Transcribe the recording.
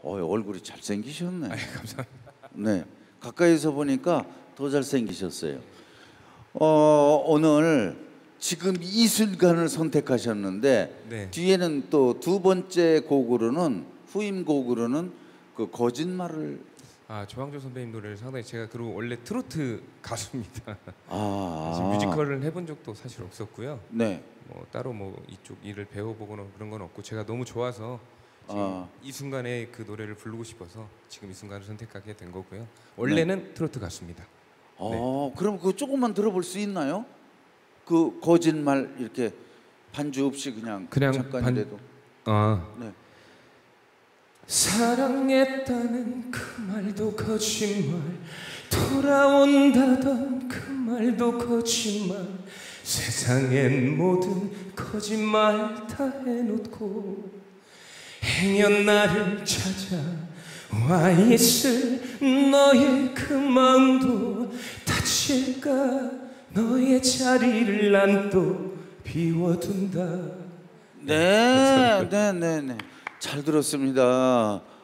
얼굴이 잘생기셨네. 감사합니다. 네, 가까이서 보니까 더 잘생기셨어요. 오늘 지금 이 순간을 선택하셨는데 네. 뒤에는 또 두 번째 곡으로는 후임곡으로는 그 거짓말을 조항조 선배님 노래를 상당히 제가 그리고 원래 트로트 가수입니다. 아, 지금 뮤지컬을 해본 적도 사실 없었고요. 네. 뭐 따로 뭐 이쪽 일을 배워보거나 그런 건 없고 제가 너무 좋아서 지금 이 순간에 그 노래를 부르고 싶어서 지금 이 순간을 선택하게 된 거고요. 원래는 트로트 가수입니다. 네. 그럼 그 조금만 들어볼 수 있나요? 그 거짓말 이렇게 반주 없이 그냥 잠깐이라도. 네. 사랑했다는 그 말도 거짓말, 돌아온다던 그 말도 거짓말, 세상엔 모든 거짓말 다 해놓고 행여 나를 찾아와 있을 너의 그 마음도 다칠까 너의 자리를 난 또 비워둔다. 네. 잘 들었습니다.